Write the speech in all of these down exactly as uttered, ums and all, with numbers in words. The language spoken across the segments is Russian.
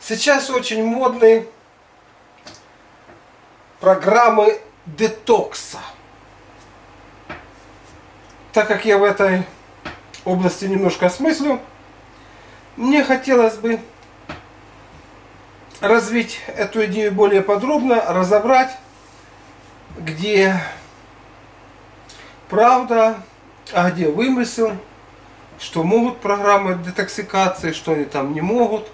Сейчас очень модны программы детокса. Так как я в этой области немножко смыслю, мне хотелось бы развить эту идею более подробно, разобрать, где правда, а где вымысел, что могут программы детоксикации, что они там не могут.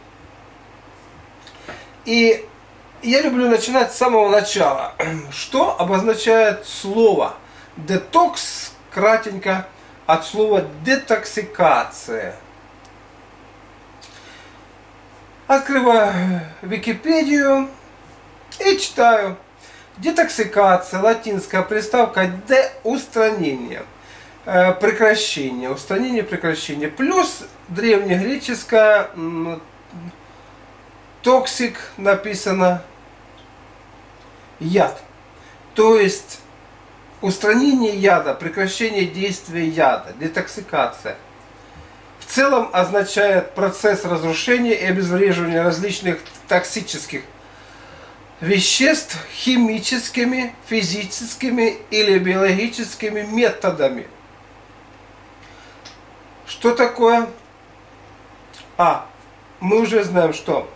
И я люблю начинать с самого начала. Что обозначает слово детокс, кратенько, от слова детоксикация. Открываю Википедию и читаю. Детоксикация, латинская приставка «де» – устранение, э, прекращение, устранение, прекращение, плюс древнегреческая токсик написано яд, то есть устранение яда, прекращение действия яда, детоксикация. В целом означает процесс разрушения и обезвреживания различных токсических веществ химическими, физическими или биологическими методами. Что такое? А, мы уже знаем, что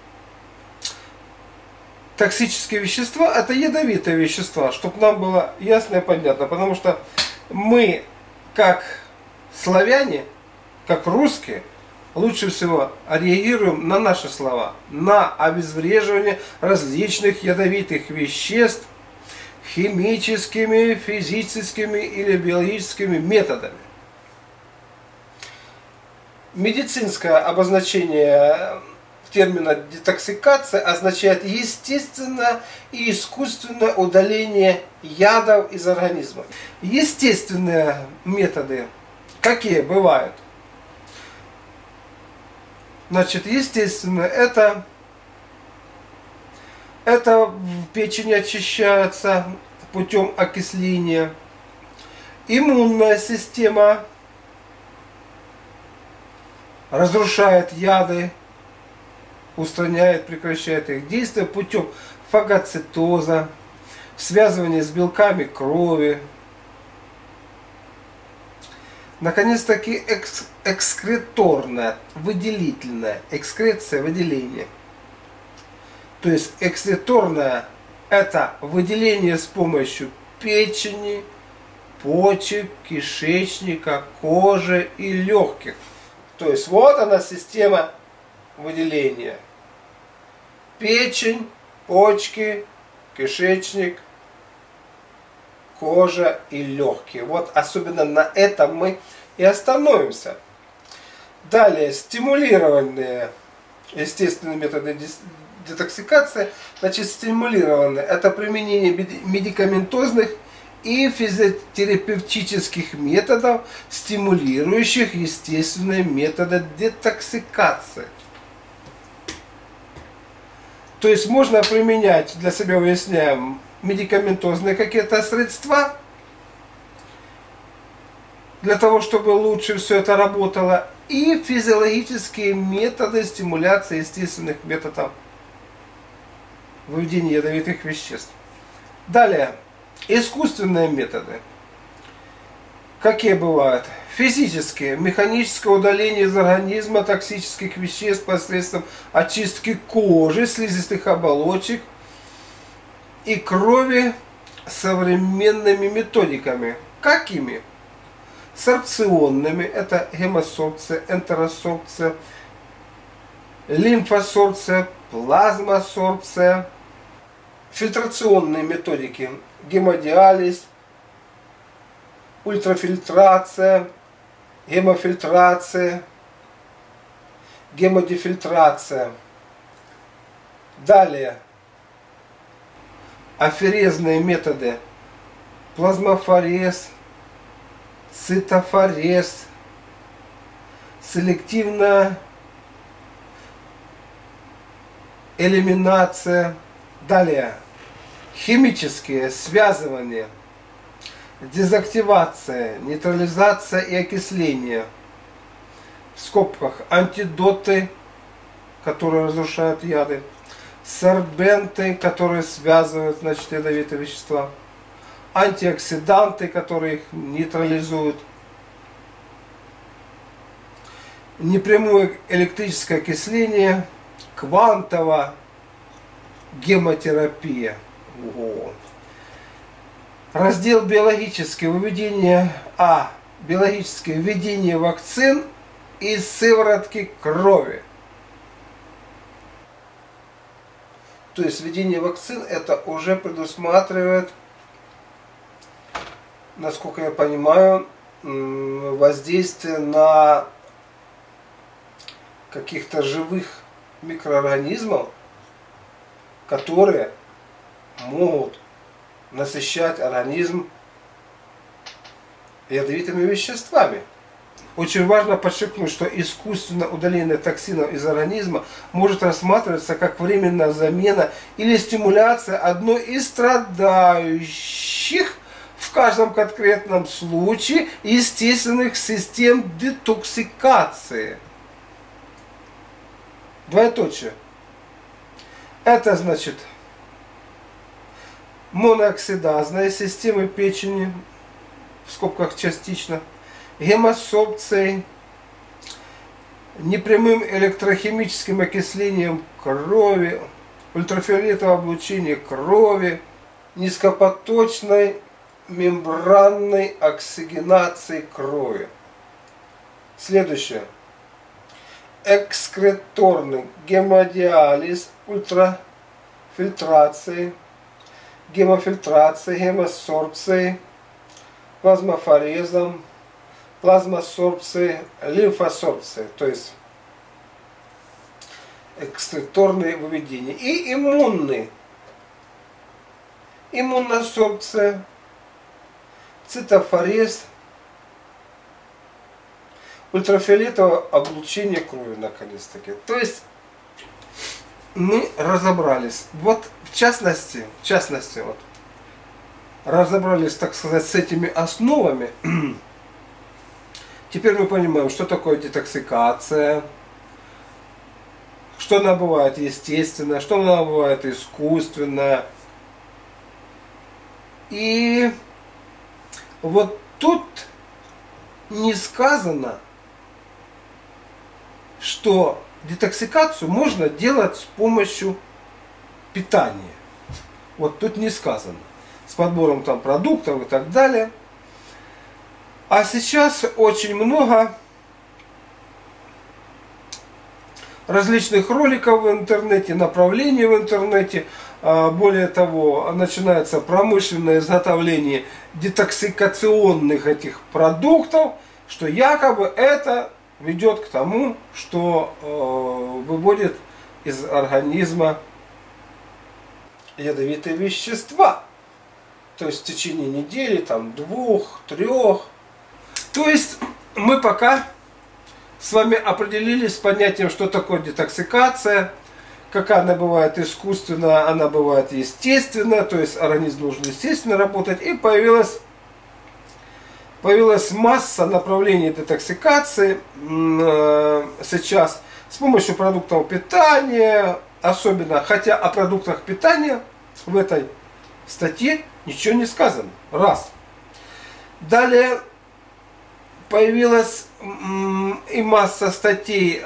токсические вещества – это ядовитые вещества, чтобы нам было ясно и понятно, потому что мы, как славяне, как русские, лучше всего реагируем на наши слова, на обезвреживание различных ядовитых веществ химическими, физическими или биологическими методами. Медицинское обозначение термина детоксикация означает естественное и искусственное удаление ядов из организма. Естественные методы какие бывают? Значит, естественно, это, это печень очищается путем окисления. Иммунная система разрушает яды, устраняет, прекращает их действие путем фагоцитоза, связывания с белками крови. Наконец-таки экс экскреторная, выделительная, экскреция, выделение. То есть экскреторная – это выделение с помощью печени, почек, кишечника, кожи и легких. То есть вот она система выделения. Печень, почки, кишечник, кожа и легкие. Вот особенно на этом мы и остановимся. Далее, стимулированные естественные методы детоксикации. Значит, стимулированные – это применение медикаментозных и физиотерапевтических методов, стимулирующих естественные методы детоксикации. То есть можно применять, для себя выясняем, медикаментозные какие-то средства, для того, чтобы лучше все это работало, и физиологические методы стимуляции естественных методов выведения ядовитых веществ. Далее, искусственные методы. Какие бывают? Физические, механическое удаление из организма токсических веществ посредством очистки кожи, слизистых оболочек и крови современными методиками. Какими? Сорбционными, это гемосорбция, энтеросорбция, лимфосорбция, плазмосорбция. Фильтрационные методики, гемодиализ, ультрафильтрация, гемофильтрация, гемодефильтрация. Далее, аферезные методы, плазмофорез, цитофорез, селективная элиминация. Далее, химические связывания, дезактивация, нейтрализация и окисление. В скобках антидоты, которые разрушают яды, сорбенты, которые связывают, значит, ядовитые вещества, антиоксиданты, которые их нейтрализуют, непрямое электрическое окисление, квантовая гемотерапия. Ого. Раздел биологическое выведение А. Биологическое введение вакцин из сыворотки крови. То есть введение вакцин это уже предусматривает, насколько я понимаю, воздействие на каких-то живых микроорганизмов, которые могут насыщать организм ядовитыми веществами. Очень важно подчеркнуть, что искусственно удаление токсинов из организма может рассматриваться как временная замена или стимуляция одной из страдающих в каждом конкретном случае естественных систем детоксикации. Двоеточие. Это значит монооксидазные системы печени, в скобках частично, гемосорбцией, непрямым электрохимическим окислением крови, ультрафиолетовое облучение крови, низкопоточной мембранной оксигенацией крови. Следующее. Экскреторный гемодиализ, ультрафильтрацией, гемофильтрацией, гемосорбцией, плазмофорезом, плазмосорбцией, лимфосорбцией, то есть экскреторные выведения. И иммунный, иммуносорбция, цитофорез, ультрафиолетовое облучение крови, наконец-таки. То есть мы разобрались. Вот в частности, в частности, вот, разобрались, так сказать, с этими основами. Теперь мы понимаем, что такое детоксикация, что она бывает естественная, что она бывает искусственная. И вот тут не сказано, что детоксикацию можно делать с помощью питания. Вот тут не сказано. С подбором там продуктов и так далее. А сейчас очень много различных роликов в интернете, направлений в интернете. Более того, начинается промышленное изготовление детоксикационных этих продуктов, что якобы это ведет к тому, что э, выводит из организма ядовитые вещества. То есть в течение недели, там, двух, трех. То есть мы пока с вами определились с понятием, что такое детоксикация, какая она бывает искусственная, она бывает естественная, то есть организм должен естественно работать, и появилась, появилась масса направлений детоксикации сейчас с помощью продуктов питания, особенно, хотя о продуктах питания в этой статье ничего не сказано. Раз. Далее появилась и масса статей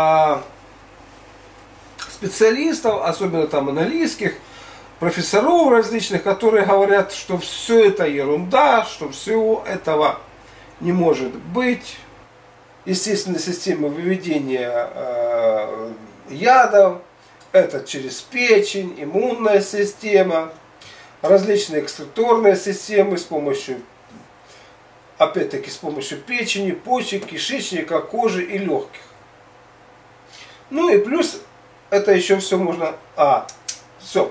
специалистов, особенно там английских, профессоров различных, которые говорят, что все это ерунда, что всего этого не может быть. Естественная система выведения э, ядов, это через печень, иммунная система, различные экскреторные системы с помощью, опять-таки, с помощью печени, почек, кишечника, кожи и легких. Ну и плюс это еще все можно... А, все.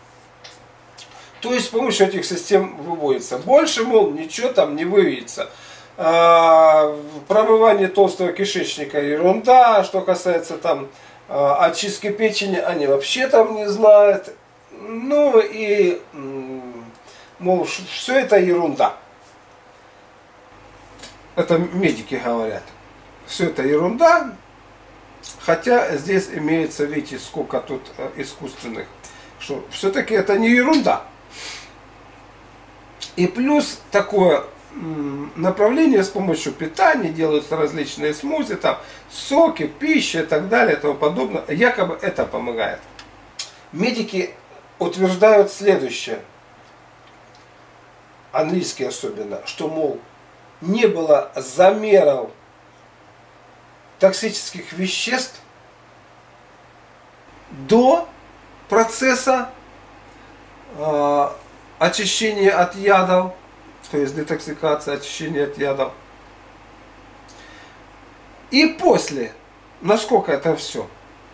То есть с помощью этих систем выводится. Больше, мол, ничего там не выведется. А, промывание толстого кишечника ерунда. Что касается там а, очистки печени, они вообще там не знают. Ну и, мол, все это ерунда. Это медики говорят. Все это ерунда. Хотя здесь имеется, видите, сколько тут искусственных, что все-таки это не ерунда. И плюс такое направление с помощью питания, делаются различные смузи, там, соки, пища и так далее и тому подобное. Якобы это помогает. Медики утверждают следующее, английские особенно, что, мол, не было замеров токсических веществ до процесса э, очищения от ядов, то есть детоксикация, очищение от ядов. И после, насколько это все.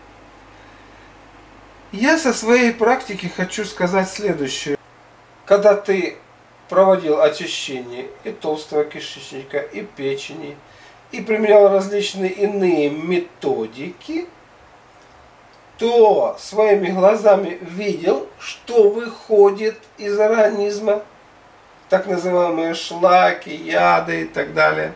Я со своей практики хочу сказать следующее. Когда ты проводил очищение и толстого кишечника, и печени, и применял различные иные методики, то своими глазами видел, что выходит из организма, так называемые шлаки, яды и так далее.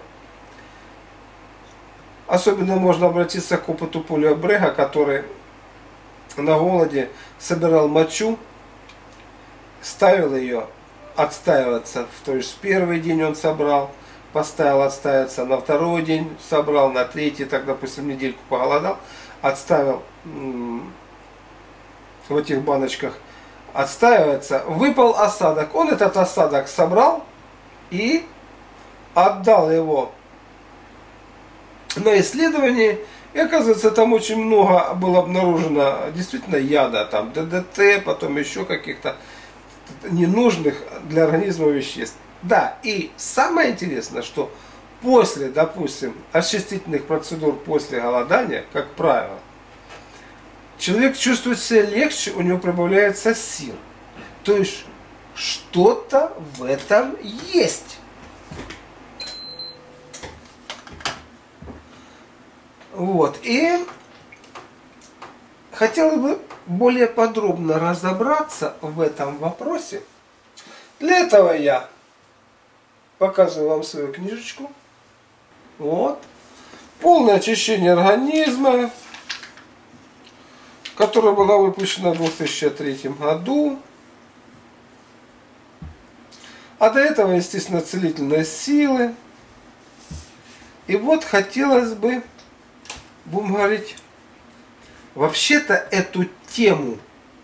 Особенно можно обратиться к опыту Поля Брега, который на голоде собирал мочу, ставил ее отстаиваться, то есть в первый день он собрал, поставил отстаиваться, на второй день собрал, на третий, так, допустим, недельку поголодал, отставил в этих баночках, отстаивается, выпал осадок, он этот осадок собрал и отдал его на исследование, и оказывается, там очень много было обнаружено действительно яда, там ДДТ, потом еще каких-то ненужных для организма веществ. Да, и самое интересное, что после, допустим, очистительных процедур после голодания, как правило, человек чувствует себя легче, у него прибавляется сил. То есть что-то в этом есть. Вот. И хотелось бы более подробно разобраться в этом вопросе. Для этого я показываю вам свою книжечку. Вот. Полное очищение организма, которая была выпущена в две тысячи третьем году. А до этого, естественно, целительные силы. И вот хотелось бы, будем говорить, вообще-то эту тему,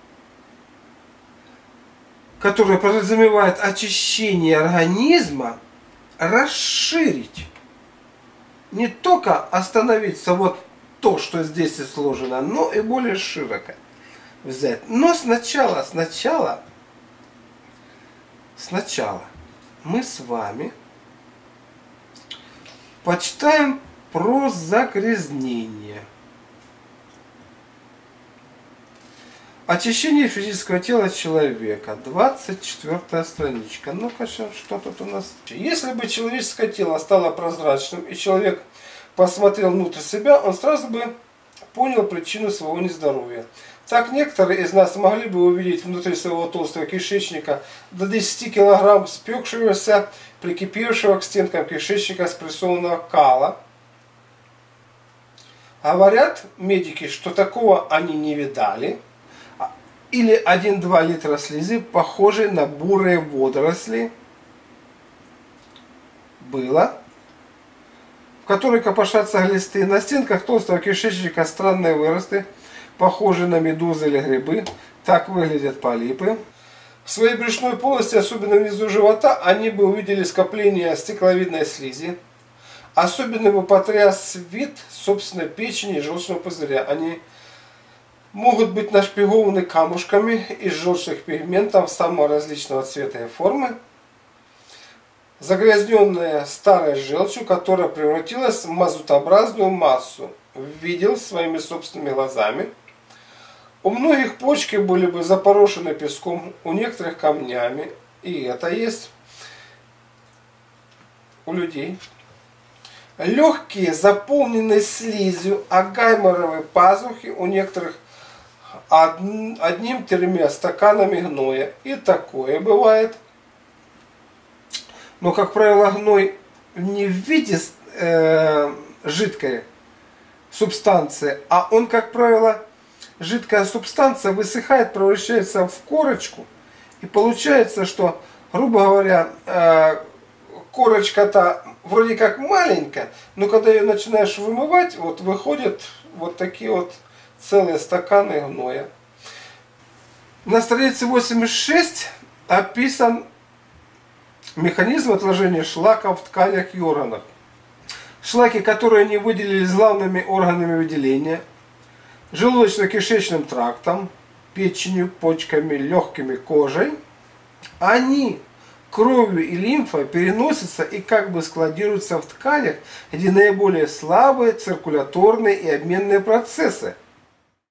которая подразумевает очищение организма, расширить. Не только остановиться вот то, что здесь изложено, но и более широко взять. Но сначала, сначала, сначала мы с вами почитаем про загрязнение. Очищение физического тела человека. двадцать четвёртая страничка. Ну-ка, что тут у нас? Если бы человеческое тело стало прозрачным, и человек посмотрел внутрь себя, он сразу бы понял причину своего нездоровья. Так некоторые из нас могли бы увидеть внутри своего толстого кишечника до десяти килограмм спекшегося, прикипевшего к стенкам кишечника спрессованного кала. Говорят медики, что такого они не видали. Или один-два литра слезы, похожей на бурые водоросли, было, в которой копошатся глисты. На стенках толстого кишечника странные выросты, похожие на медузы или грибы. Так выглядят полипы. В своей брюшной полости, особенно внизу живота, они бы увидели скопление стекловидной слизи. Особенно бы потряс вид собственной печени и желчного пузыря. Они могут быть нашпигованы камушками из желчных пигментов самого различного цвета и формы, загрязненная старой желчью, которая превратилась в мазутообразную массу, видел своими собственными глазами. У многих почки были бы запорошены песком, у некоторых камнями, и это есть у людей. Легкие заполнены слизью, а гайморовые пазухи у некоторых одним-тремя стаканами гноя. И такое бывает. Но, как правило, гной не в виде э, жидкой субстанция, а он, как правило, жидкая субстанция высыхает, превращается в корочку. И получается, что, грубо говоря, корочка-то вроде как маленькая, но когда ее начинаешь вымывать, вот выходят вот такие вот целые стаканы гноя. На странице восемьдесят шесть описан механизм отложения шлаков в тканях и органах. Шлаки, которые не выделились главными органами выделения, желудочно-кишечным трактом, печенью, почками, легкими, кожей, они кровью и лимфой переносятся и как бы складируются в тканях, где наиболее слабые циркуляторные и обменные процессы.